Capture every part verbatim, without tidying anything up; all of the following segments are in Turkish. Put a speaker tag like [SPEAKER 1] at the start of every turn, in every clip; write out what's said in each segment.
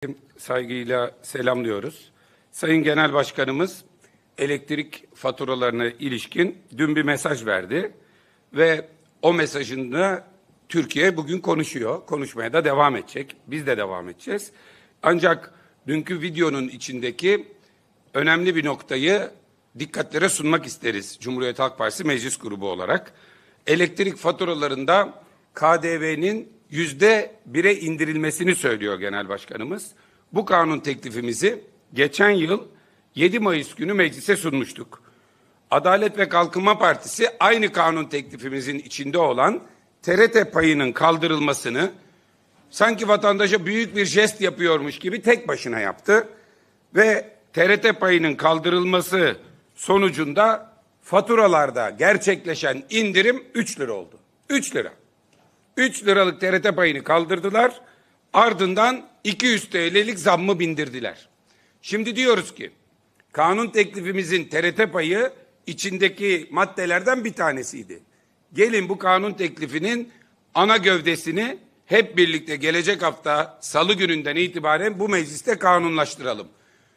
[SPEAKER 1] Saygıyla selamlıyoruz. Sayın Genel Başkanımız elektrik faturalarına ilişkin dün bir mesaj verdi ve o mesajında Türkiye bugün konuşuyor. Konuşmaya da devam edecek. Biz de devam edeceğiz. Ancak dünkü videonun içindeki önemli bir noktayı dikkatlere sunmak isteriz Cumhuriyet Halk Partisi Meclis Grubu olarak. Elektrik faturalarında K D V'nin yüzde bire indirilmesini söylüyor Genel Başkanımız. Bu kanun teklifimizi geçen yıl yedi Mayıs günü meclise sunmuştuk. Adalet ve Kalkınma Partisi aynı kanun teklifimizin içinde olan T R T payının kaldırılmasını sanki vatandaşa büyük bir jest yapıyormuş gibi tek başına yaptı ve T R T payının kaldırılması sonucunda faturalarda gerçekleşen indirim üç lira oldu. üç lira. üç liralık T R T payını kaldırdılar. Ardından iki yüz T L'lik zammı bindirdiler. Şimdi diyoruz ki kanun teklifimizin T R T payı içindeki maddelerden bir tanesiydi. Gelin bu kanun teklifinin ana gövdesini hep birlikte gelecek hafta Salı gününden itibaren bu mecliste kanunlaştıralım.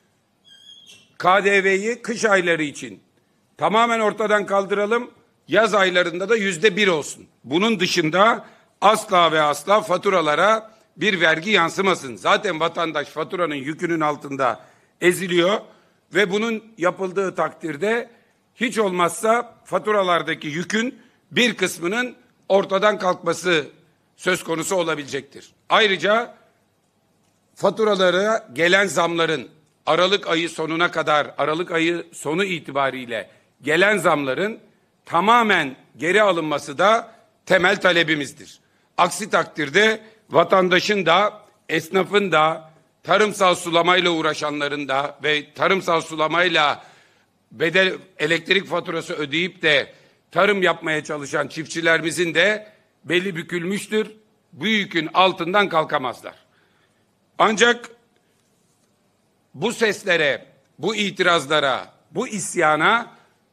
[SPEAKER 1] K D V'yi kış ayları için tamamen ortadan kaldıralım. Yaz aylarında da yüzde bir olsun. Bunun dışında asla ve asla faturalara bir vergi yansımasın. Zaten vatandaş faturanın yükünün altında eziliyor ve bunun yapıldığı takdirde hiç olmazsa faturalardaki yükün bir kısmının ortadan kalkması söz konusu olabilecektir. Ayrıca faturalara gelen zamların Aralık ayı sonuna kadar, Aralık ayı sonu itibariyle gelen zamların tamamen geri alınması da temel talebimizdir. Aksi takdirde vatandaşın da, esnafın da, tarımsal sulamayla uğraşanların da ve tarımsal sulamayla bedel elektrik faturası ödeyip de tarım yapmaya çalışan çiftçilerimizin de beli bükülmüştür. Bu yükün altından kalkamazlar. Ancak bu seslere, bu itirazlara, bu isyana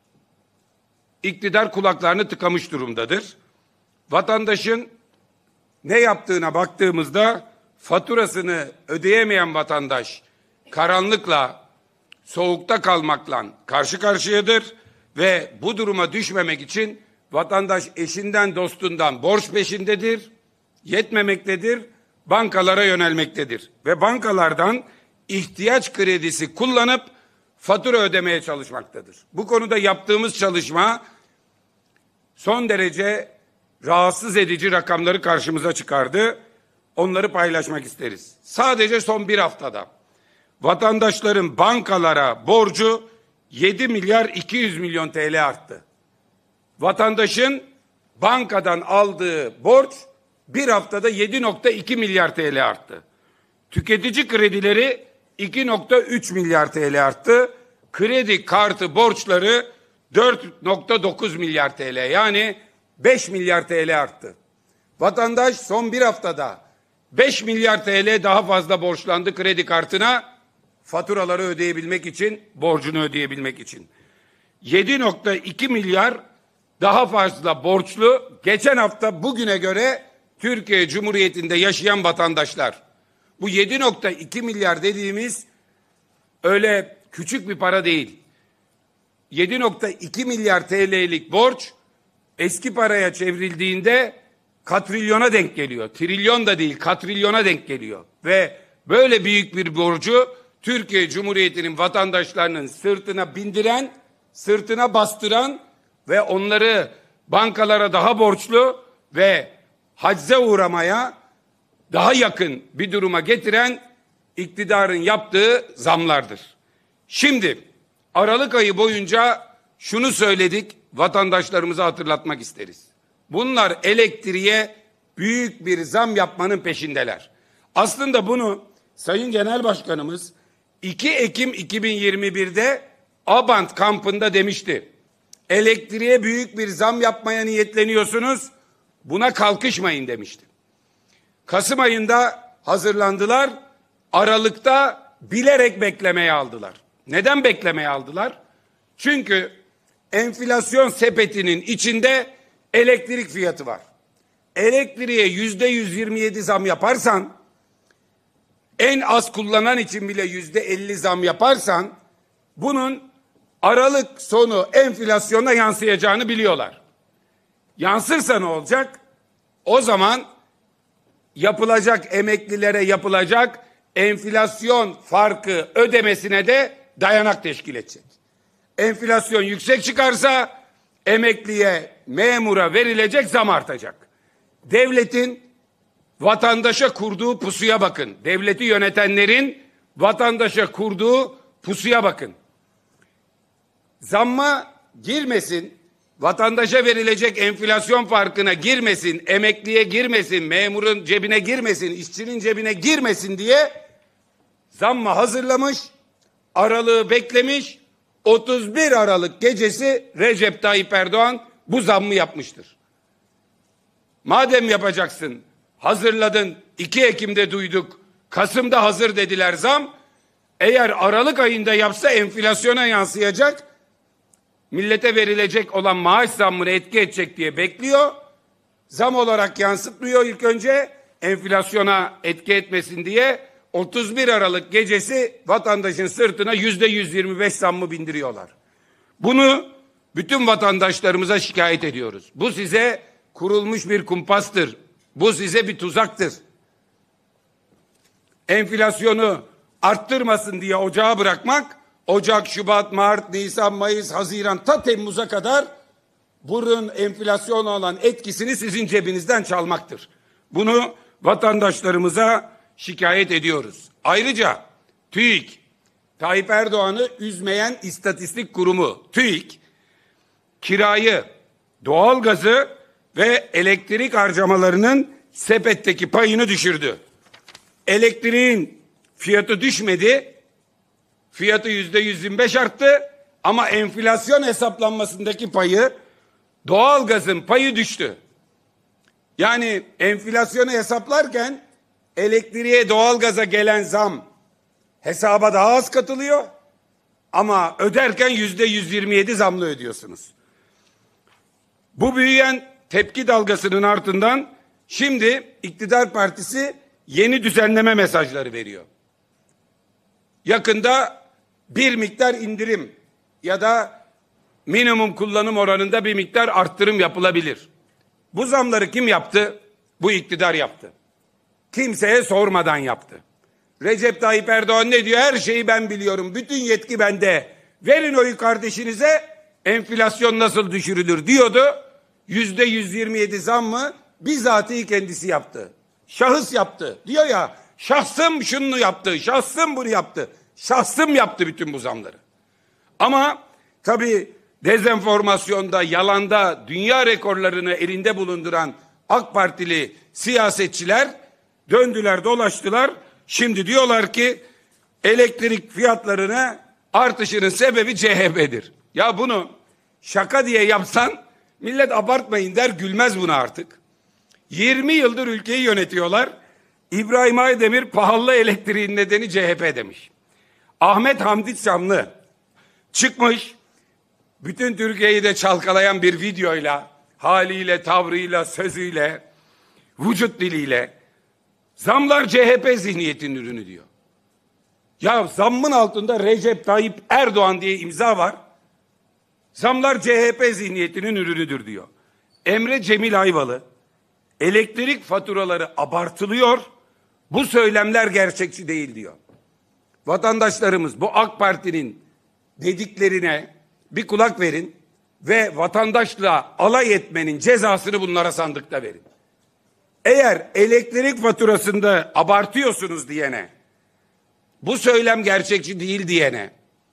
[SPEAKER 1] iktidar kulaklarını tıkamış durumdadır. Vatandaşın ne yaptığına baktığımızda faturasını ödeyemeyen vatandaş karanlıkla, soğukta kalmakla karşı karşıyadır ve bu duruma düşmemek için vatandaş eşinden dostundan borç peşindedir, yetmemektedir, bankalara yönelmektedir ve bankalardan ihtiyaç kredisi kullanıp fatura ödemeye çalışmaktadır. Bu konuda yaptığımız çalışma son derece rahatsız edici rakamları karşımıza çıkardı. Onları paylaşmak isteriz. Sadece son bir haftada vatandaşların bankalara borcu yedi milyar iki yüz milyon T L arttı. Vatandaşın bankadan aldığı borç bir haftada yedi nokta iki milyar T L arttı. Tüketici kredileri iki nokta üç milyar T L arttı. Kredi kartı borçları dört nokta dokuz milyar T L, yani beş milyar T L arttı. Vatandaş son bir haftada beş milyar T L daha fazla borçlandı kredi kartına, faturaları ödeyebilmek için, borcunu ödeyebilmek için. yedi nokta iki milyar daha fazla borçlu geçen hafta bugüne göre Türkiye Cumhuriyeti'nde yaşayan vatandaşlar. Bu yedi nokta iki milyar dediğimiz öyle küçük bir para değil. yedi nokta iki milyar T L'lik borç eski paraya çevrildiğinde katrilyona denk geliyor. Trilyon da değil, katrilyona denk geliyor. Ve böyle büyük bir borcu Türkiye Cumhuriyeti'nin vatandaşlarının sırtına bindiren, sırtına bastıran ve onları bankalara daha borçlu ve hacze uğramaya daha yakın bir duruma getiren iktidarın yaptığı zamlardır. Şimdi Aralık ayı boyunca şunu söyledik, vatandaşlarımıza hatırlatmak isteriz. Bunlar elektriğe büyük bir zam yapmanın peşindeler. Aslında bunu Sayın Genel Başkanımız iki Ekim iki bin yirmi bir'de Abant kampında demişti. Elektriğe büyük bir zam yapmaya niyetleniyorsunuz, buna kalkışmayın demişti. Kasım ayında hazırlandılar, Aralık'ta bilerek beklemeye aldılar. Neden beklemeye aldılar? Çünkü enflasyon sepetinin içinde elektrik fiyatı var. Elektriğe yüzde yüz yirmi yedi zam yaparsan en az kullanan için bile yüzde elli zam yaparsan bunun Aralık sonu enflasyona yansıyacağını biliyorlar. Yansırsa ne olacak? O zaman yapılacak emeklilere yapılacak enflasyon farkı ödemesine de dayanak teşkil edecek. Enflasyon yüksek çıkarsa emekliye, memura verilecek zam artacak. Devletin vatandaşa kurduğu pusuya bakın. Devleti yönetenlerin vatandaşa kurduğu pusuya bakın. Zamma girmesin, vatandaşa verilecek enflasyon farkına girmesin, emekliye girmesin, memurun cebine girmesin, işçinin cebine girmesin diye zamma hazırlamış, aralığı beklemiş, otuz bir Aralık gecesi Recep Tayyip Erdoğan bu zammı yapmıştır. Madem yapacaksın, hazırladın, iki Ekim'de duyduk, Kasım'da hazır dediler zam, eğer Aralık ayında yapsa enflasyona yansıyacak, millete verilecek olan maaş zammını etki edecek diye bekliyor. Zam olarak yansıtmıyor ilk önce, enflasyona etki etmesin diye otuz bir Aralık gecesi vatandaşın sırtına yüzde yüz yirmi beş zammı bindiriyorlar. Bunu bütün vatandaşlarımıza şikayet ediyoruz. Bu size kurulmuş bir kumpastır. Bu size bir tuzaktır. Enflasyonu arttırmasın diye ocağa bırakmak, Ocak, Şubat, Mart, Nisan, Mayıs, Haziran ta Temmuz'a kadar bunun enflasyona olan etkisini sizin cebinizden çalmaktır. Bunu vatandaşlarımıza şikayet ediyoruz. Ayrıca TÜİK, Tayyip Erdoğan'ı üzmeyen istatistik kurumu TÜİK, kirayı, doğalgazı ve elektrik harcamalarının sepetteki payını düşürdü. Elektriğin fiyatı düşmedi, fiyatı yüzde yüz yirmi beş arttı ama enflasyon hesaplanmasındaki payı, doğalgazın payı düştü. Yani enflasyonu hesaplarken elektriğe, doğalgaza gelen zam hesaba daha az katılıyor ama öderken yüzde yüz yirmi yedi zamlı ödüyorsunuz. Bu büyüyen tepki dalgasının ardından şimdi iktidar partisi yeni düzenleme mesajları veriyor. Yakında bir miktar indirim ya da minimum kullanım oranında bir miktar arttırım yapılabilir. Bu zamları kim yaptı? Bu iktidar yaptı. Kimseye sormadan yaptı. Recep Tayyip Erdoğan ne diyor? Her şeyi ben biliyorum. Bütün yetki bende. Verin oyu kardeşinize, enflasyon nasıl düşürülür diyordu. Yüzde yüz yirmi yedi zammı bizatihi kendisi yaptı. Şahıs yaptı. Diyor ya, şahsım şunu yaptı, şahsım bunu yaptı. Şahsım yaptı bütün bu zamları. Ama tabii dezenformasyonda, yalanda dünya rekorlarını elinde bulunduran AK Partili siyasetçiler döndüler, dolaştılar. Şimdi diyorlar ki elektrik fiyatlarına artışının sebebi C H P'dir. Ya bunu şaka diye yapsan millet abartmayın der, gülmez buna artık. yirmi yıldır ülkeyi yönetiyorlar. İbrahim Aydemir pahalı elektriğin nedeni C H P demiş. Ahmet Hamdi Çamlı çıkmış, bütün Türkiye'yi de çalkalayan bir videoyla, haliyle, tavrıyla, sözüyle, vücut diliyle zamlar C H P zihniyetinin ürünü diyor. Ya zammın altında Recep Tayyip Erdoğan diye imza var. Zamlar C H P zihniyetinin ürünüdür diyor. Emre Cemil Ayvalı, elektrik faturaları abartılıyor, bu söylemler gerçekçi değil diyor. Vatandaşlarımız bu AK Parti'nin dediklerine bir kulak verin ve vatandaşla alay etmenin cezasını bunlara sandıkta verin. Eğer elektrik faturasında abartıyorsunuz diyene, bu söylem gerçekçi değil diyene,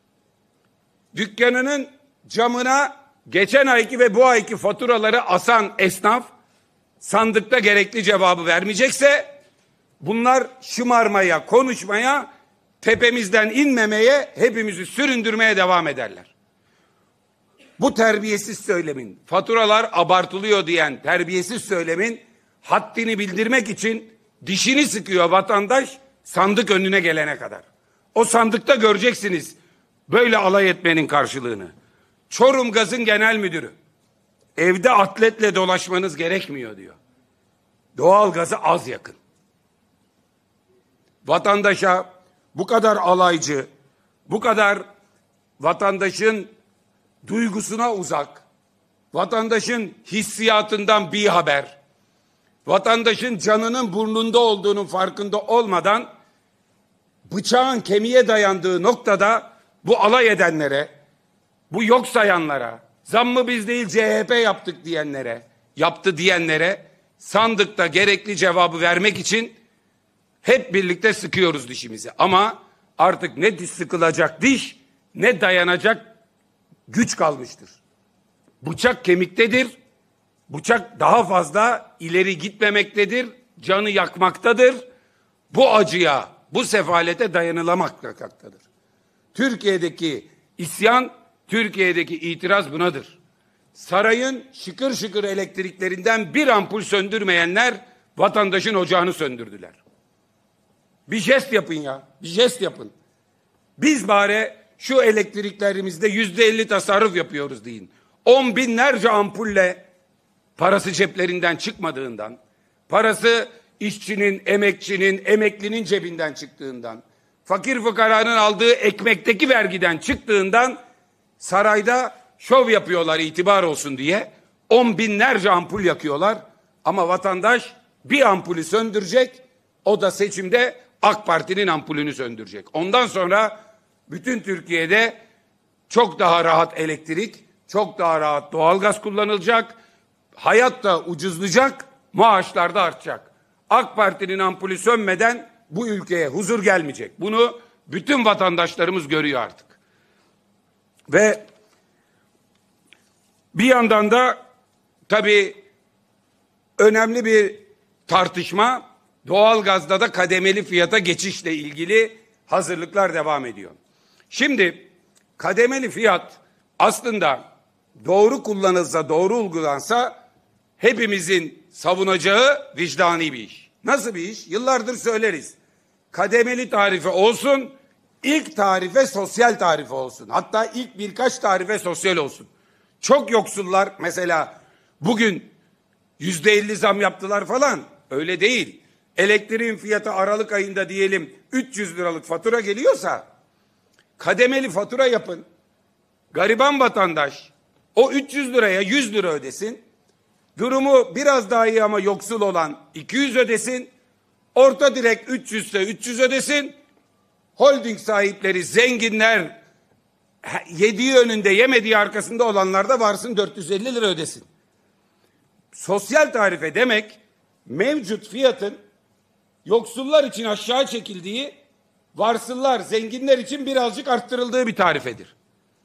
[SPEAKER 1] dükkanının camına geçen ayki ve bu ayki faturaları asan esnaf sandıkta gerekli cevabı vermeyecekse, bunlar şımarmaya, konuşmaya, tepemizden inmemeye, hepimizi süründürmeye devam ederler. Bu terbiyesiz söylemin, faturalar abartılıyor diyen terbiyesiz söylemin haddini bildirmek için dişini sıkıyor vatandaş sandık önüne gelene kadar. O sandıkta göreceksiniz böyle alay etmenin karşılığını. Çorum Gaz'ın genel müdürü, evde atletle dolaşmanız gerekmiyor diyor. Doğal gazı az yakın. vatandaşa bu kadar alaycı, bu kadar vatandaşın duygusuna uzak, vatandaşın hissiyatından bir haber, vatandaşın canının burnunda olduğunun farkında olmadan bıçağın kemiğe dayandığı noktada bu alay edenlere, bu yok sayanlara, zammı biz değil C H P yaptık diyenlere, yaptı diyenlere sandıkta gerekli cevabı vermek için hep birlikte sıkıyoruz dişimizi. Ama artık ne diş sıkılacak diş, ne dayanacak güç kalmıştır. Bıçak kemiktedir. Bıçak daha fazla ileri gitmemektedir. Canı yakmaktadır. Bu acıya, bu sefalete dayanılamaktadır. Türkiye'deki isyan, Türkiye'deki itiraz bunadır. Sarayın şıkır şıkır elektriklerinden bir ampul söndürmeyenler vatandaşın ocağını söndürdüler. Bir jest yapın ya, bir jest yapın. Biz bari şu elektriklerimizde yüzde elli tasarruf yapıyoruz deyin. On binlerce ampulle parası ceplerinden çıkmadığından, parası işçinin, emekçinin, emeklinin cebinden çıktığından, fakir fukaranın aldığı ekmekteki vergiden çıktığından sarayda şov yapıyorlar itibar olsun diye. On binlerce ampul yakıyorlar ama vatandaş bir ampulü söndürecek, o da seçimde AK Parti'nin ampulünü söndürecek. Ondan sonra bütün Türkiye'de çok daha rahat elektrik, çok daha rahat doğalgaz kullanılacak, hayat da ucuzlayacak, maaşlar da artacak. AK Parti'nin ampulü sönmeden bu ülkeye huzur gelmeyecek. Bunu bütün vatandaşlarımız görüyor artık. Ve bir yandan da tabii önemli bir tartışma doğalgazda da kademeli fiyata geçişle ilgili hazırlıklar devam ediyor. Şimdi kademeli fiyat aslında doğru kullanılsa, doğru uygulansa hepimizin savunacağı vicdani bir iş. Nasıl bir iş? Yıllardır söyleriz. Kademeli tarife olsun, ilk tarife sosyal tarife olsun. Hatta ilk birkaç tarife sosyal olsun. Çok yoksullar mesela bugün yüzde elli zam yaptılar falan. Öyle değil. Elektriğin fiyatı Aralık ayında diyelim üç yüz liralık fatura geliyorsa kademeli fatura yapın. Gariban vatandaş o üç yüz liraya yüz lira ödesin. Durumu biraz daha iyi ama yoksul olan iki yüz ödesin. Orta direk üç yüz ise üç yüz ödesin. Holding sahipleri, zenginler, yediği önünde yemediği arkasında olanlar da varsın dört yüz elli lira ödesin. Sosyal tarife demek mevcut fiyatın yoksullar için aşağı çekildiği, varsıllar, zenginler için birazcık arttırıldığı bir tarifedir.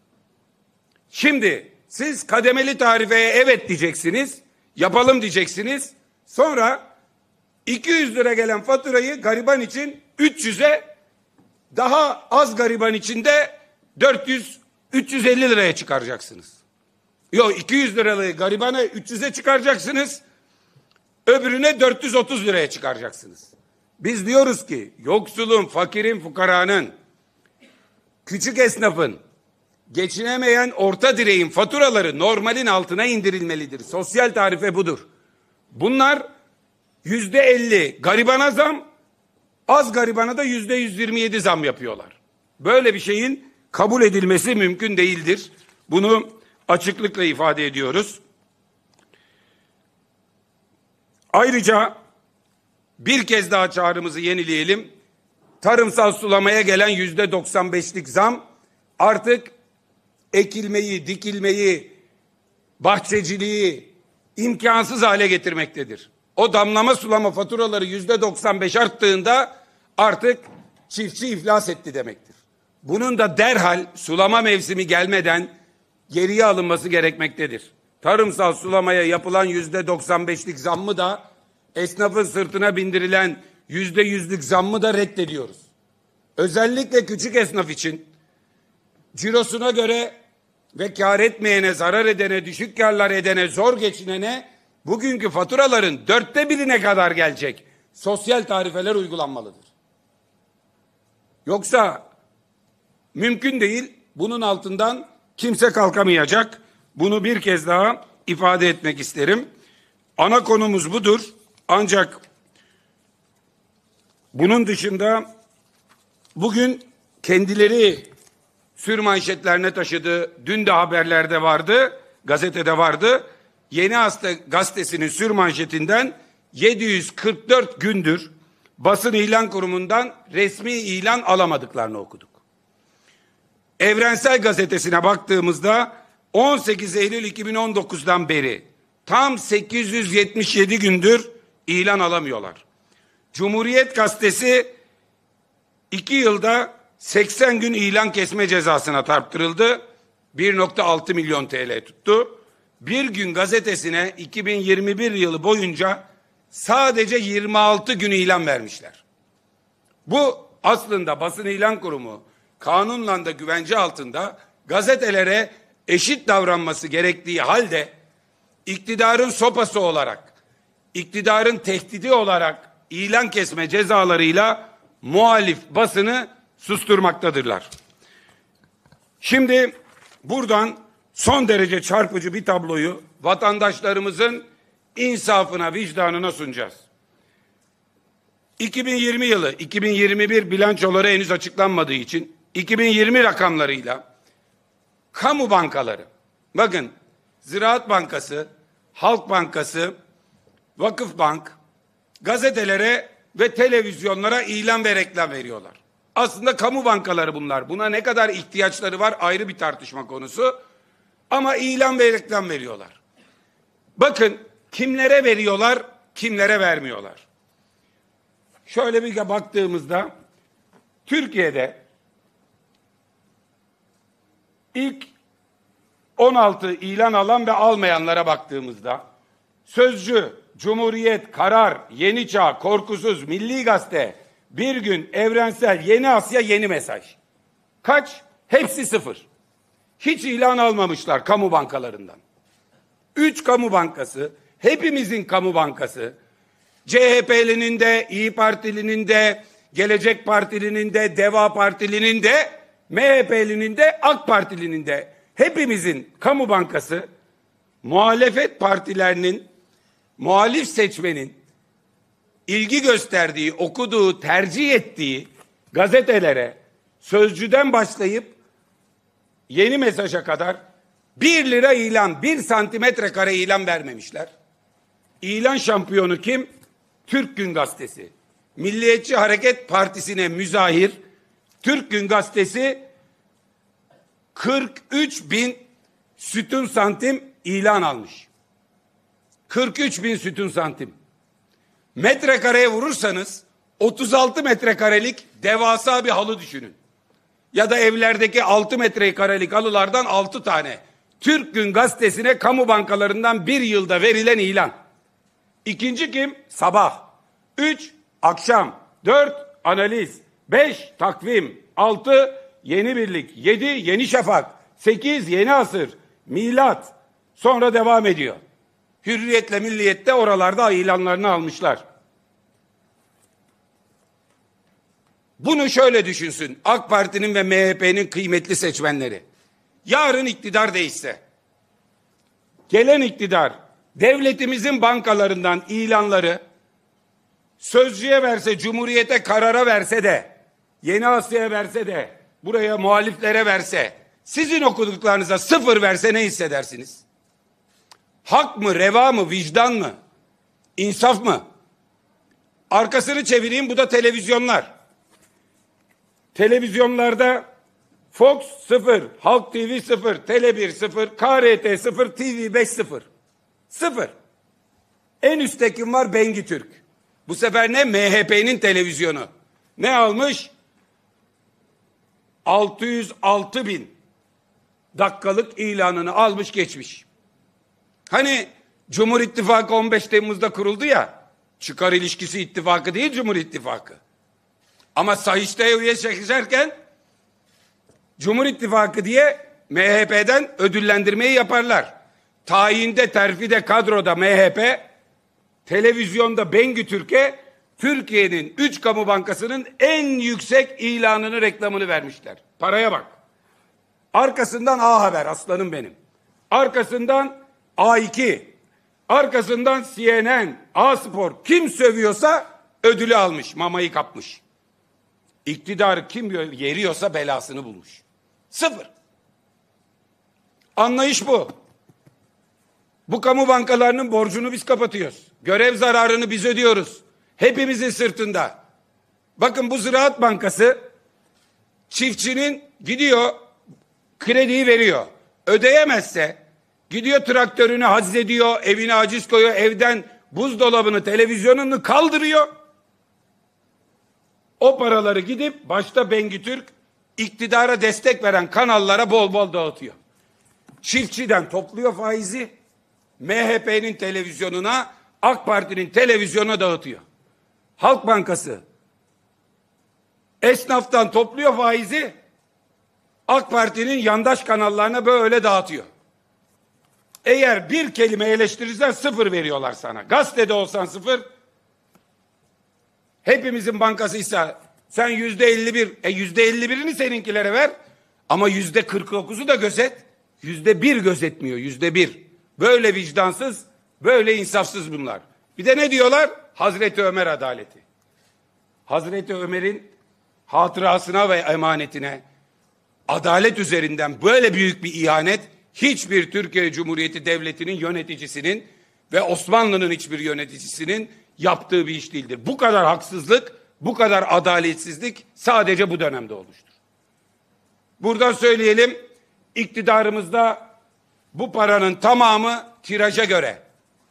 [SPEAKER 1] Şimdi siz kademeli tarifeye evet diyeceksiniz, yapalım diyeceksiniz. Sonra iki yüz lira gelen faturayı gariban için üç yüze, daha az gariban için de dört yüz üç yüz elli liraya çıkaracaksınız. Yok, iki yüz liralığı garibana üç yüze çıkaracaksınız. Öbürüne dört yüz otuz liraya çıkaracaksınız. Biz diyoruz ki yoksulun, fakirin, fukaranın, küçük esnafın, geçinemeyen orta direğin faturaları normalin altına indirilmelidir. Sosyal tarife budur. Bunlar yüzde elli garibana zam, az garibana da yüzde yüz yirmi yedi zam yapıyorlar. Böyle bir şeyin kabul edilmesi mümkün değildir. Bunu açıklıkla ifade ediyoruz. Ayrıca bir kez daha çağrımızı yenileyelim. Tarımsal sulamaya gelen yüzde doksan beşlik zam artık ekilmeyi, dikilmeyi, bahçeciliği imkansız hale getirmektedir. O damlama sulama faturaları yüzde doksan beş arttığında artık çiftçi iflas etti demektir. Bunun da derhal sulama mevsimi gelmeden geriye alınması gerekmektedir. Tarımsal sulamaya yapılan yüzde doksan beşlik zammı da esnafın sırtına bindirilen yüzde yüzlük zammı da reddediyoruz. Özellikle küçük esnaf için cirosuna göre ve kar etmeyene, zarar edene, düşük karlar edene, zor geçinene bugünkü faturaların dörtte birine kadar gelecek sosyal tarifeler uygulanmalıdır. Yoksa mümkün değil, bunun altından kimse kalkamayacak. Bunu bir kez daha ifade etmek isterim. Ana konumuz budur. Ancak Bunun dışında bugün kendileri sürmanşetlerine taşıdı. Dün de haberlerde vardı, gazetede vardı. Yeni Hasta gazetesinin sürmanşetinden yedi yüz kırk dört gündür basın ilan kurumundan resmi ilan alamadıklarını okuduk. Evrensel Gazetesi'ne baktığımızda on sekiz Eylül iki bin on dokuz'dan beri tam sekiz yüz yetmiş yedi gündür ilan alamıyorlar. Cumhuriyet Gazetesi iki yılda seksen gün ilan kesme cezasına çarptırıldı. bir nokta altı milyon T L tuttu. Bir Gün gazetesine iki bin yirmi bir yılı boyunca sadece yirmi altı gün ilan vermişler. Bu aslında basın ilan kurumu kanunla da güvence altında gazetelere eşit davranması gerektiği halde iktidarın sopası olarak, iktidarın tehdidi olarak ilan kesme cezalarıyla muhalif basını susturmaktadırlar. Şimdi buradan son derece çarpıcı bir tabloyu vatandaşlarımızın insafına, vicdanına sunacağız. iki bin yirmi yılı, iki bin yirmi bir bilançoları henüz açıklanmadığı için iki bin yirmi rakamlarıyla kamu bankaları, bakın Ziraat Bankası, Halk Bankası, Vakıfbank gazetelere ve televizyonlara ilan ve reklam veriyorlar. Aslında kamu bankaları bunlar. Buna ne kadar ihtiyaçları var ayrı bir tartışma konusu. Ama ilan ve reklam veriyorlar. Bakın kimlere veriyorlar, kimlere vermiyorlar. Şöyle bir baktığımızda Türkiye'de ilk on altı ilan alan ve almayanlara baktığımızda Sözcü, Cumhuriyet, Karar, Yeni Çağ, Korkusuz, Milli Gazete, Bir Gün, Evrensel, Yeni Asya, Yeni Mesaj. Kaç? Hepsi sıfır. Hiç ilan almamışlar kamu bankalarından. Üç kamu bankası, hepimizin kamu bankası, C H P'linin de, İyi Partili'nin de, Gelecek Partili'nin de, Deva Partili'nin de, M H P'linin de, AK Partili'nin de, hepimizin kamu bankası, muhalefet partilerinin, muhalif seçmenin ilgi gösterdiği, okuduğu, tercih ettiği gazetelere, Sözcü'den başlayıp Yeni Mesaj'a kadar bir lira ilan, bir santimetre kare ilan vermemişler. İlan şampiyonu kim? Türk Gün Gazetesi. Milliyetçi Hareket Partisi'ne müzahir Türk Gün Gazetesi kırk üç bin sütun santim ilan almış. kırk üç bin sütun santim. Metrekareye vurursanız otuz altı metrekarelik devasa bir halı düşünün. Ya da evlerdeki altı metrekarelik halılardan altı tane. Türk Gün Gazetesi'ne kamu bankalarından bir yılda verilen ilan. İkinci kim? Sabah. Üç, akşam. Dört, analiz. Beş, takvim. Altı, Yeni Birlik. Yedi, Yeni Şafak. Sekiz, Yeni Asır. Milat. Sonra devam ediyor. Hürriyetle Milliyet'te oralarda ilanlarını almışlar. Bunu şöyle düşünsün AK Parti'nin ve M H P'nin kıymetli seçmenleri. Yarın iktidar değişse, gelen iktidar devletimizin bankalarından ilanları Sözcü'ye verse, Cumhuriyet'e, Karar'a verse de, Yeni Asya'ya verse de, buraya muhaliflere verse, sizin okuduklarınıza sıfır verse ne hissedersiniz? Hak mı, reva mı, vicdan mı, insaf mı? Arkasını çevireyim, bu da televizyonlar. Televizyonlarda Fox sıfır, Halk T V sıfır, Tele bir sıfır, K R T sıfır, T V beş sıfır. Sıfır. En üstte kim var? Bengi Türk. Bu sefer ne? M H P'nin televizyonu. Ne almış? altı yüz altı bin dakikalık ilanını almış geçmiş. Hani Cumhur İttifakı on beş Temmuz'da kuruldu ya, çıkar ilişkisi ittifakı değil Cumhur İttifakı. Ama Sayıştay'a üye çekişerken Cumhur İttifakı diye M H P'den ödüllendirmeyi yaparlar. Tayinde, terfide, kadroda M H P, televizyonda Bengü Türk'e Türkiye'nin üç kamu bankasının en yüksek ilanını, reklamını vermişler. Paraya bak. Arkasından A Haber, aslanım benim. Arkasından A iki. Arkasından C N N, A Spor. Kim sövüyorsa ödülü almış, mamayı kapmış. İktidarı kim yeriyorsa belasını bulmuş. Sıfır. Anlayış bu. Bu kamu bankalarının borcunu biz kapatıyoruz. Görev zararını biz ödüyoruz. Hepimizin sırtında. Bakın bu Ziraat Bankası çiftçinin gidiyor krediyi veriyor. Ödeyemezse gidiyor traktörünü haczediyor, evine aciz koyuyor, evden buzdolabını, televizyonunu kaldırıyor. O paraları gidip başta Bengi Türk iktidara destek veren kanallara bol bol dağıtıyor. Çiftçiden topluyor faizi, M H P'nin televizyonuna, AK Parti'nin televizyonuna dağıtıyor. Halk Bankası esnaftan topluyor faizi, AK Parti'nin yandaş kanallarına böyle dağıtıyor. Eğer bir kelime eleştirirsen sıfır veriyorlar sana. Gazetede olsan sıfır, hepimizin bankasıysa sen yüzde elli bir, e yüzde elli birini seninkilere ver ama yüzde kırk dokuzu da gözet, yüzde bir gözetmiyor, yüzde bir. Böyle vicdansız, böyle insafsız bunlar. Bir de ne diyorlar? Hazreti Ömer adaleti. Hazreti Ömer'in hatırasına ve emanetine adalet üzerinden böyle büyük bir ihanet hiçbir Türkiye Cumhuriyeti Devleti'nin yöneticisinin ve Osmanlı'nın hiçbir yöneticisinin yaptığı bir iş değildir. Bu kadar haksızlık, bu kadar adaletsizlik sadece bu dönemde olmuştur. Buradan söyleyelim, iktidarımızda bu paranın tamamı tiraja göre,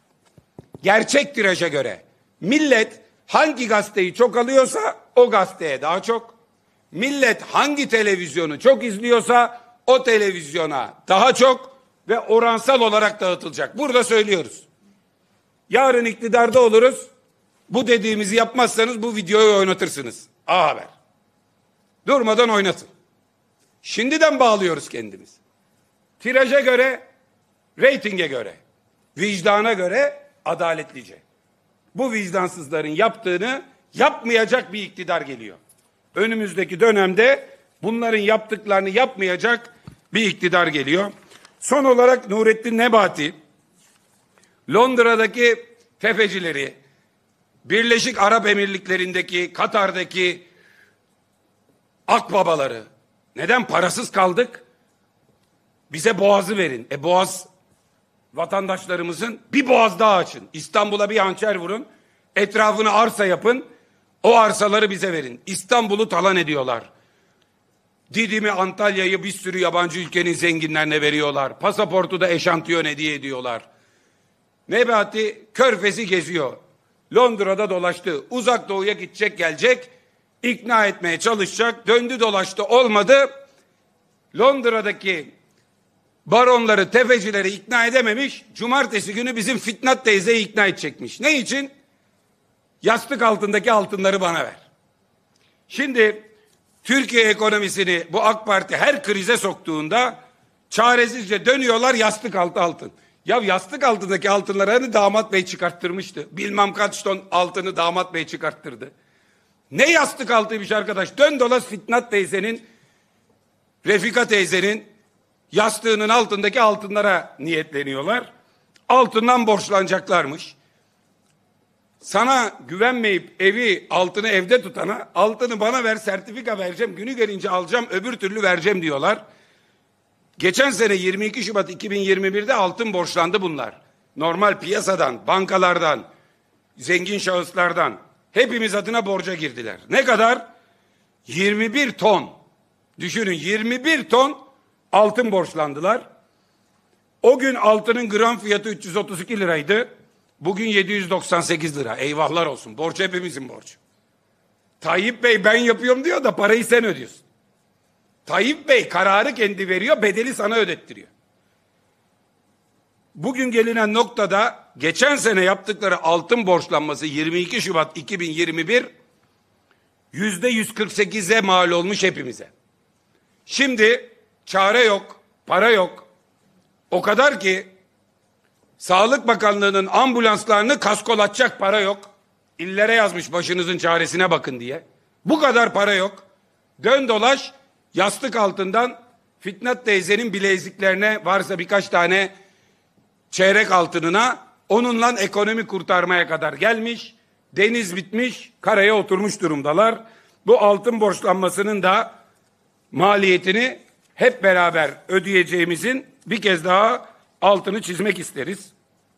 [SPEAKER 1] gerçek tiraja göre. Millet hangi gazeteyi çok alıyorsa o gazeteye daha çok, millet hangi televizyonu çok izliyorsa o televizyona daha çok ve oransal olarak dağıtılacak. Burada söylüyoruz. Yarın iktidarda oluruz. Bu dediğimizi yapmazsanız bu videoyu oynatırsınız. A Haber. Durmadan oynatın. Şimdiden bağlıyoruz kendimiz. Tiraja göre, reytinge göre, vicdana göre, adaletlice. Bu vicdansızların yaptığını yapmayacak bir iktidar geliyor. Önümüzdeki dönemde bunların yaptıklarını yapmayacak bir iktidar geliyor. Son olarak Nurettin Nebati, Londra'daki tefecileri, Birleşik Arap Emirlikleri'ndeki, Katar'daki akbabaları, neden parasız kaldık? Bize boğazı verin. E boğaz vatandaşlarımızın, bir boğaz daha açın. İstanbul'a bir hançer vurun, etrafını arsa yapın, o arsaları bize verin. İstanbul'u talan ediyorlar. Didim'i, Antalya'yı bir sürü yabancı ülkenin zenginlerine veriyorlar. Pasaportu da eşantiyon hediye ediyorlar. Nebati Körfez'i geziyor. Londra'da dolaştı. Uzak Doğu'ya gidecek, gelecek. İkna etmeye çalışacak. Döndü dolaştı, olmadı. Londra'daki baronları, tefecileri ikna edememiş. Cumartesi günü bizim Fitnat teyzeyi ikna edecekmiş. Ne için? Yastık altındaki altınları bana ver. Şimdi Türkiye ekonomisini bu AK Parti her krize soktuğunda çaresizce dönüyorlar yastık altı altın. Ya yastık altındaki altınları hani damat bey çıkarttırmıştı. Bilmem kaç ton altını damat bey çıkarttırdı. Ne yastık altıymış arkadaş? Dön dolaş Fitnat teyzenin, Refika teyzenin yastığının altındaki altınlara niyetleniyorlar. Altından borçlanacaklarmış. Sana güvenmeyip evi, altını evde tutana, altını bana ver, sertifika vereceğim, günü gelince alacağım, öbür türlü vereceğim diyorlar. Geçen sene yirmi iki Şubat iki bin yirmi bir'de altın borçlandı bunlar. Normal piyasadan, bankalardan, zengin şahıslardan hepimiz adına borca girdiler. Ne kadar? yirmi bir ton. Düşünün, yirmi bir ton altın borçlandılar. O gün altının gram fiyatı üç yüz otuz iki liraydı. Bugün yedi yüz doksan sekiz lira. Eyvahlar olsun. Borç hepimizin borcu. Tayyip Bey ben yapıyorum diyor da parayı sen ödüyorsun. Tayyip Bey kararı kendi veriyor, bedeli sana ödettiriyor. Bugün gelinen noktada geçen sene yaptıkları altın borçlanması yirmi iki Şubat iki bin yirmi bir yüzde yüz kırk sekize mal olmuş hepimize. Şimdi çare yok, para yok. O kadar ki Sağlık Bakanlığı'nın ambulanslarını kaskolatacak para yok. İllere yazmış başınızın çaresine bakın diye. Bu kadar para yok. Dön dolaş yastık altından Fitnat teyzenin bileziklerine, varsa birkaç tane çeyrek altınına, onunla ekonomi kurtarmaya kadar gelmiş. Deniz bitmiş, karaya oturmuş durumdalar. Bu altın borçlanmasının da maliyetini hep beraber ödeyeceğimizin bir kez daha altını çizmek isteriz.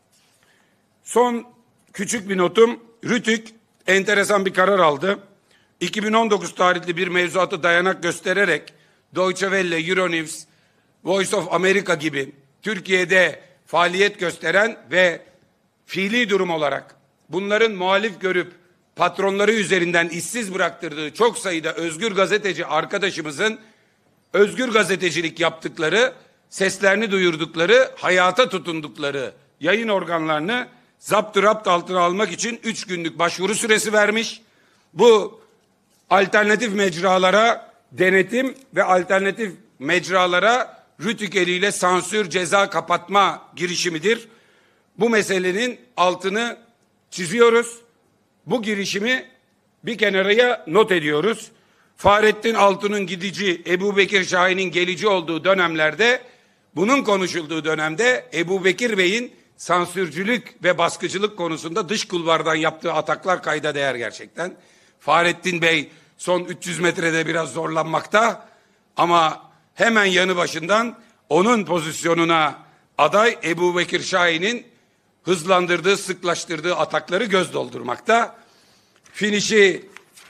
[SPEAKER 1] Son küçük bir notum, Rütük enteresan bir karar aldı. iki bin on dokuz tarihli bir mevzuatı dayanak göstererek Deutsche Welle, Euronews, Voice of America gibi Türkiye'de faaliyet gösteren ve fiili durum olarak bunların muhalif görüp patronları üzerinden işsiz bıraktırdığı çok sayıda özgür gazeteci arkadaşımızın özgür gazetecilik yaptıkları, seslerini duyurdukları, hayata tutundukları yayın organlarını zaptı rapt altına almak için üç günlük başvuru süresi vermiş. Bu alternatif mecralara denetim ve alternatif mecralara Rütük eliyle sansür, ceza kapatma girişimidir. Bu meselenin altını çiziyoruz. Bu girişimi bir kenarıya not ediyoruz. Fahrettin Altun'un gidici, Ebubekir Şahin'in gelici olduğu dönemlerde, bunun konuşulduğu dönemde Ebubekir Bey'in sansürcülük ve baskıcılık konusunda dış kulvardan yaptığı ataklar kayda değer gerçekten. Fahrettin Bey son üç yüz metrede biraz zorlanmakta ama hemen yanı başından onun pozisyonuna aday Ebubekir Şahin'in hızlandırdığı, sıklaştırdığı atakları göz doldurmakta. Finişi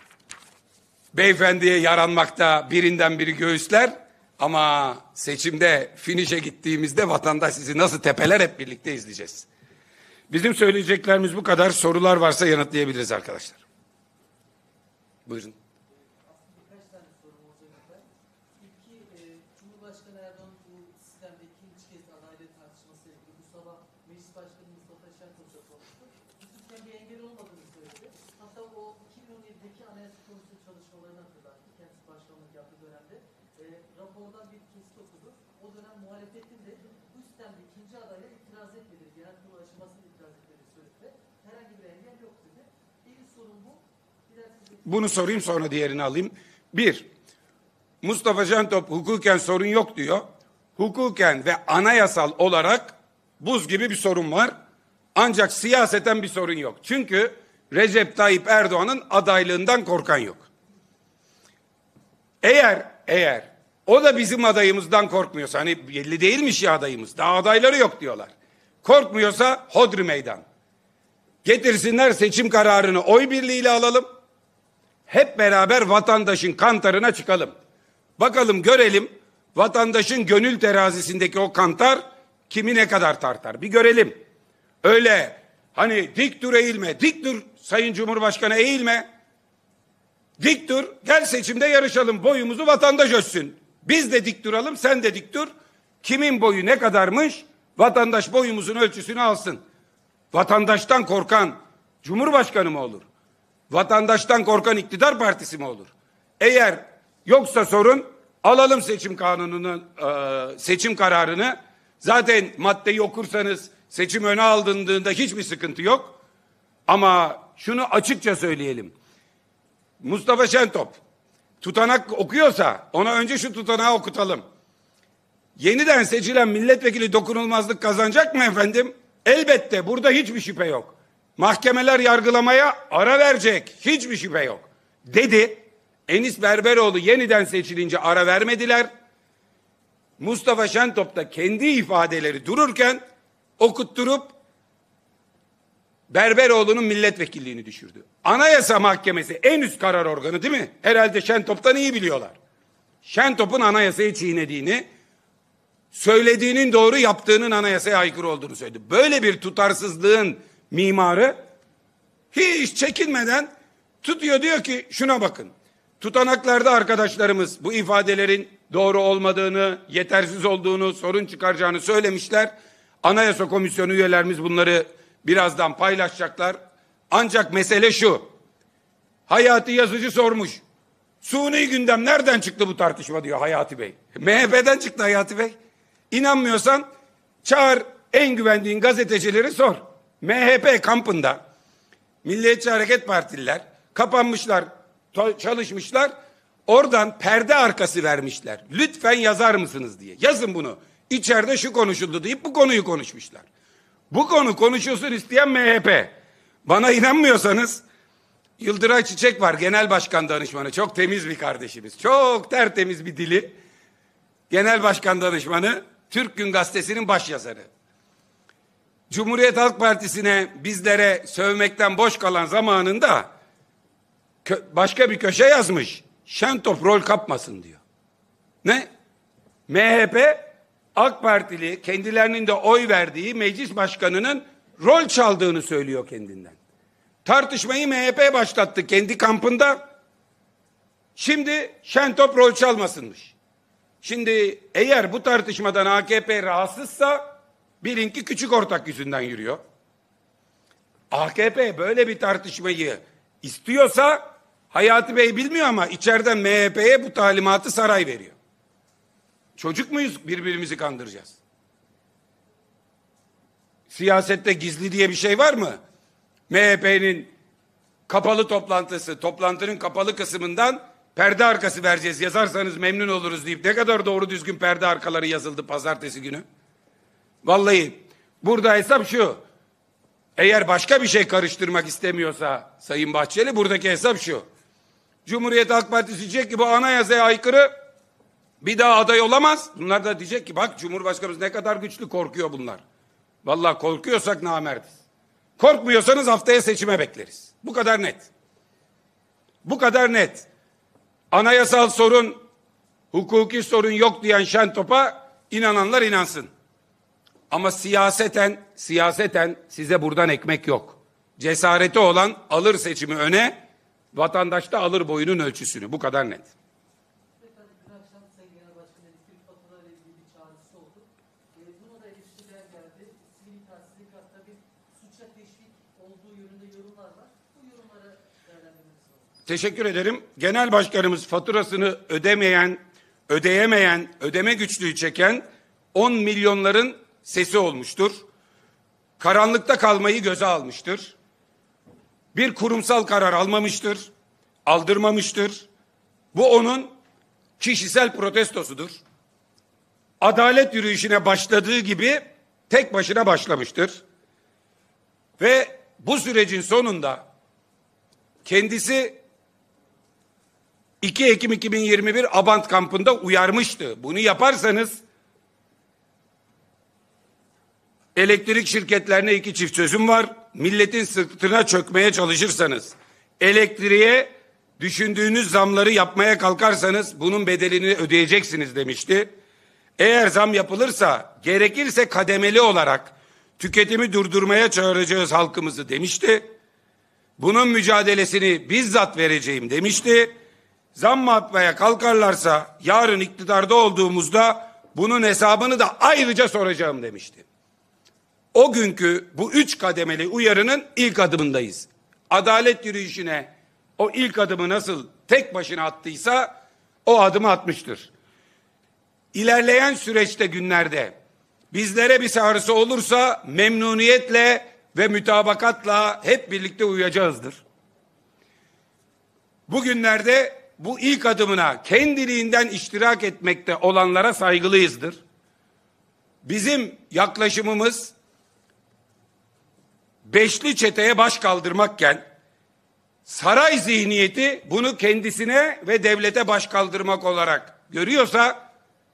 [SPEAKER 1] beyefendiye yaranmakta, birinden biri göğüsler ama seçimde finişe gittiğimizde vatandaş sizi nasıl tepeler hep birlikte izleyeceğiz. Bizim söyleyeceklerimiz bu kadar. Sorular varsa yanıtlayabiliriz arkadaşlar. Buyurun.
[SPEAKER 2] Birkaç tane sorum olacak. İlki e, Cumhurbaşkanı Erdoğan bu sistemde ikinci kez adaylığı tartışmasıyla ilgili bu sabah Meclis Başkanı Mustafa Şentop'la konuştu. Bu sistem bir engel olmadığını söyledi. Hatta o iki bin on yedideki Anayasa Komisyonu çalışmalarını hatırlattı. Kendisi başkanlık yaptığı dönemde. E, rapordan bir kesit okudu. O dönem muhalefetin de bu sistemde ikinci adayla itiraz etmedi. Genel kurul aşamasında itiraz etmediğini söyledi. Herhangi bir engel yok dedi. İlk sorun bu.
[SPEAKER 1] Bunu sorayım sonra diğerini alayım. Bir, Mustafa Şentop hukuken sorun yok diyor. Hukuken ve anayasal olarak buz gibi bir sorun var. Ancak siyaseten bir sorun yok. Çünkü Recep Tayyip Erdoğan'ın adaylığından korkan yok. Eğer, eğer o da bizim adayımızdan korkmuyorsa, hani belli değilmiş ya adayımız, daha adayları yok diyorlar. Korkmuyorsa hodri meydan. Getirsinler seçim kararını oy birliğiyle alalım. Hep beraber vatandaşın kantarına çıkalım. Bakalım görelim vatandaşın gönül terazisindeki o kantar kimi ne kadar tartar. Bir görelim. Öyle hani dik dur eğilme, dik dur Sayın Cumhurbaşkanı eğilme. Dik dur, gel seçimde yarışalım, boyumuzu vatandaş ölçsün. Biz de dik duralım, sen de dik dur. Kimin boyu ne kadarmış? Vatandaş boyumuzun ölçüsünü alsın. Vatandaştan korkan Cumhurbaşkanı mı olur? Vatandaştan korkan iktidar partisi mi olur? Eğer yoksa sorun, alalım seçim kanununu, seçim kararını. Zaten maddeyi okursanız seçim öne alındığında hiçbir sıkıntı yok. Ama şunu açıkça söyleyelim. Mustafa Şentop tutanak okuyorsa ona önce şu tutanağı okutalım. Yeniden seçilen milletvekili dokunulmazlık kazanacak mı efendim? Elbette, burada hiçbir şüphe yok. Mahkemeler yargılamaya ara verecek, hiçbir şüphe yok dedi. Enis Berberoğlu yeniden seçilince ara vermediler. Mustafa Şentop da kendi ifadeleri dururken okutturup Berberoğlu'nun milletvekilliğini düşürdü. Anayasa Mahkemesi en üst karar organı değil mi? Herhalde Şentop'tan iyi biliyorlar. Şentop'un anayasayı çiğnediğini, söylediğinin doğru, yaptığının anayasaya aykırı olduğunu söyledi. Böyle bir tutarsızlığın mimarı hiç çekinmeden tutuyor, diyor ki şuna bakın. Tutanaklarda arkadaşlarımız bu ifadelerin doğru olmadığını, yetersiz olduğunu, sorun çıkaracağını söylemişler. Anayasa Komisyonu üyelerimiz bunları birazdan paylaşacaklar. Ancak mesele şu. Hayati Yazıcı sormuş. Suni gündem nereden çıktı bu tartışma diyor Hayati Bey. M H P'den çıktı Hayati Bey. İnanmıyorsan çağır en güvendiğin gazetecileri sor. M H P kampında Milliyetçi Hareket Partililer kapanmışlar, çalışmışlar. Oradan perde arkası vermişler. Lütfen yazar mısınız diye. Yazın bunu. İçeride şu konuşuldu deyip bu konuyu konuşmuşlar. Bu konu konuşulsun isteyen M H P. Bana inanmıyorsanız Yıldıray Çiçek var, genel başkan danışmanı. Çok temiz bir kardeşimiz. Çok tertemiz bir dili. Genel başkan danışmanı, Türk Gün Gazetesi'nin başyazarı. Cumhuriyet Halk Partisi'ne bizlere sövmekten boş kalan zamanında başka bir köşe yazmış. Şentop rol kapmasın diyor. Ne? M H P AK Partili kendilerinin de oy verdiği meclis başkanının rol çaldığını söylüyor kendinden. Tartışmayı M H P başlattı kendi kampında. Şimdi Şentop rol çalmasınmış. Şimdi eğer bu tartışmadan A K P rahatsızsa bilin ki küçük ortak yüzünden yürüyor. A K P böyle bir tartışmayı istiyorsa Hayati Bey bilmiyor ama içeriden M H P'ye bu talimatı saray veriyor. Çocuk muyuz birbirimizi kandıracağız? Siyasette gizli diye bir şey var mı? M H P'nin kapalı toplantısı, toplantının kapalı kısmından perde arkası vereceğiz, yazarsanız memnun oluruz deyip ne kadar doğru düzgün perde arkaları yazıldı pazartesi günü. Vallahi burada hesap şu. Eğer başka bir şey karıştırmak istemiyorsa Sayın Bahçeli, buradaki hesap şu. Cumhuriyet Halk Partisi diyecek ki bu anayasaya aykırı, bir daha aday olamaz. Bunlar da diyecek ki bak Cumhurbaşkanımız ne kadar güçlü, korkuyor bunlar. Vallahi korkuyorsak namerdiz. Korkmuyorsanız haftaya seçime bekleriz. Bu kadar net. Bu kadar net. Anayasal sorun, hukuki sorun yok diyen Şentop'a inananlar inansın. Ama siyaseten, siyaseten size buradan ekmek yok. Cesareti olan alır seçimi öne, vatandaş da alır boyunun ölçüsünü. Bu kadar net.
[SPEAKER 2] Efendim, dün akşam Sayın Genel Başkan elektrik faturalarıyla ilgili bir çağrısı oldu. E, buna da eleştiriler geldi. Sivil itaatsizlik hatta bir suça teşvik olduğu yönünde yorumlar var. Bu yorumlara değerlendirmeniz lazım.
[SPEAKER 1] Teşekkür ederim. Genel Başkanımız faturasını ödemeyen, ödeyemeyen, ödeme güçlüğü çeken on milyonların sesi olmuştur. Karanlıkta kalmayı göze almıştır. Bir kurumsal karar almamıştır, aldırmamıştır. Bu onun kişisel protestosudur. Adalet yürüyüşüne başladığı gibi tek başına başlamıştır. Ve bu sürecin sonunda kendisi iki Ekim iki bin yirmi bir Abant kampında uyarmıştı. Bunu yaparsanız elektrik şirketlerine iki çift sözüm var. Milletin sırtına çökmeye çalışırsanız, elektriğe düşündüğünüz zamları yapmaya kalkarsanız bunun bedelini ödeyeceksiniz demişti. Eğer zam yapılırsa gerekirse kademeli olarak tüketimi durdurmaya çağıracağız halkımızı demişti. Bunun mücadelesini bizzat vereceğim demişti. Zam yapmaya kalkarlarsa yarın iktidarda olduğumuzda bunun hesabını da ayrıca soracağım demişti. O günkü bu üç kademeli uyarının ilk adımındayız. Adalet yürüyüşüne o ilk adımı nasıl tek başına attıysa o adımı atmıştır. İlerleyen süreçte günlerde bizlere bir çağrısı olursa memnuniyetle ve mütabakatla hep birlikte uyacağızdır. Bugünlerde bu ilk adımına kendiliğinden iştirak etmekte olanlara saygılıyızdır. Bizim yaklaşımımız beşli çeteye baş kaldırmakken saray zihniyeti bunu kendisine ve devlete baş kaldırmak olarak görüyorsa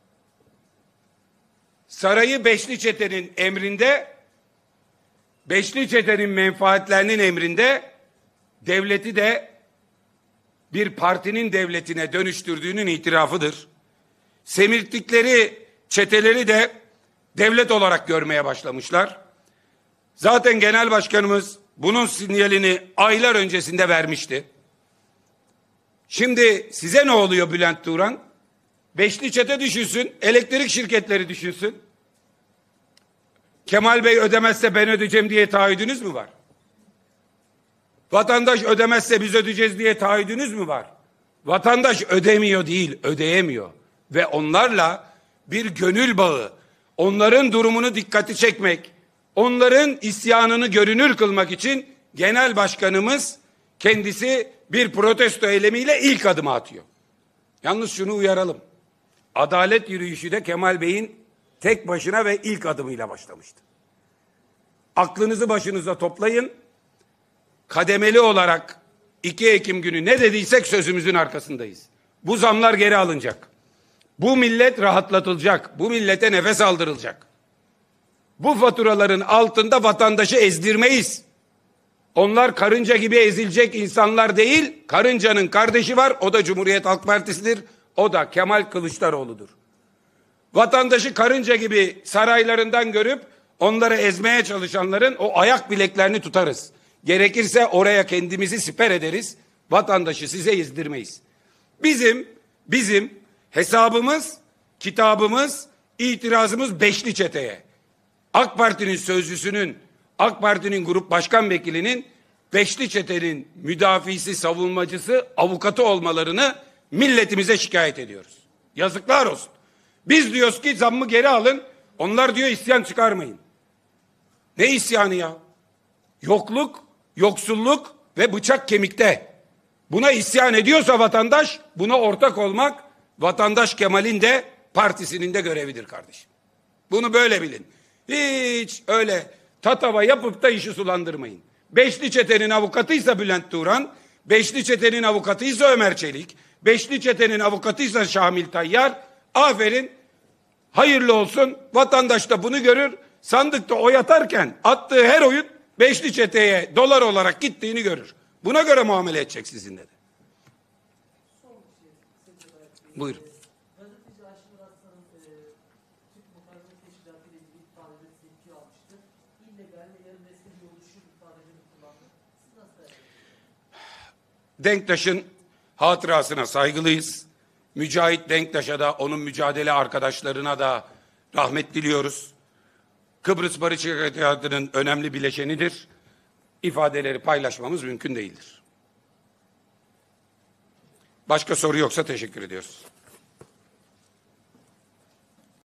[SPEAKER 1] sarayı beşli çetenin emrinde, beşli çetenin menfaatlerinin emrinde, devleti de bir partinin devletine dönüştürdüğünün itirafıdır. Semirttikleri çeteleri de devlet olarak görmeye başlamışlar. Zaten genel başkanımız bunun sinyalini aylar öncesinde vermişti. Şimdi size ne oluyor Bülent Turan? Beşli çete düşünsün, elektrik şirketleri düşünsün. Kemal Bey ödemezse ben ödeyeceğim diye taahhüdünüz mü var? Vatandaş ödemezse biz ödeyeceğiz diye taahhüdünüz mü var? Vatandaş ödemiyor değil, ödeyemiyor. Ve onlarla bir gönül bağı, onların durumunu dikkati çekmek, onların isyanını görünür kılmak için genel başkanımız kendisi bir protesto eylemiyle ilk adımı atıyor. Yalnız şunu uyaralım. Adalet yürüyüşü de Kemal Bey'in tek başına ve ilk adımıyla başlamıştı. Aklınızı başınıza toplayın. Kademeli olarak iki Ekim günü ne dediysek sözümüzün arkasındayız. Bu zamlar geri alınacak. Bu millet rahatlatılacak. Bu millete nefes aldırılacak. Bu faturaların altında vatandaşı ezdirmeyiz. Onlar karınca gibi ezilecek insanlar değil, karıncanın kardeşi var, o da Cumhuriyet Halk Partisi'dir, o da Kemal Kılıçdaroğlu'dur. Vatandaşı karınca gibi saraylarından görüp onları ezmeye çalışanların o ayak bileklerini tutarız. Gerekirse oraya kendimizi siper ederiz, vatandaşı size ezdirmeyiz. Bizim, bizim hesabımız, kitabımız, itirazımız beşli çeteye. AK Parti'nin sözcüsünün, AK Parti'nin grup başkan vekilinin beşli çetenin müdafisi, savunmacısı, avukatı olmalarını milletimize şikayet ediyoruz. Yazıklar olsun. Biz diyoruz ki zammı geri alın, onlar diyor isyan çıkarmayın. Ne isyanı ya? Yokluk, yoksulluk ve bıçak kemikte. Buna isyan ediyorsa vatandaş, buna ortak olmak vatandaş Kemal'in de partisinin de görevidir kardeşim. Bunu böyle bilin. Hiç öyle tatava yapıp da işi sulandırmayın. Beşli çetenin avukatıysa Bülent Turan, beşli çetenin avukatıysa Ömer Çelik, beşli çetenin avukatıysa Şamil Tayyar, aferin, hayırlı olsun, vatandaş da bunu görür, sandıkta oy atarken attığı her oyun beşli çeteye dolar olarak gittiğini görür. Buna göre muamele edecek sizinle de. Buyurun.
[SPEAKER 2] Gazeteci Ayşenur Aslan'ın e, Türk Muharebe Teşkilatı ile ilgili ifadeleri tepki almıştı. İllegal ve yarı resmi bir oluşum ifadelerini kullandı. Siz nasıl değerlendiriyorsunuz?
[SPEAKER 1] Denktaş'ın hatırasına saygılıyız. Mücahit Denktaş'a da onun mücadele arkadaşlarına da rahmet diliyoruz. Kıbrıs Barış Harekatı'nın önemli bileşenidir. İfadeleri paylaşmamız mümkün değildir. Başka soru yoksa teşekkür ediyoruz.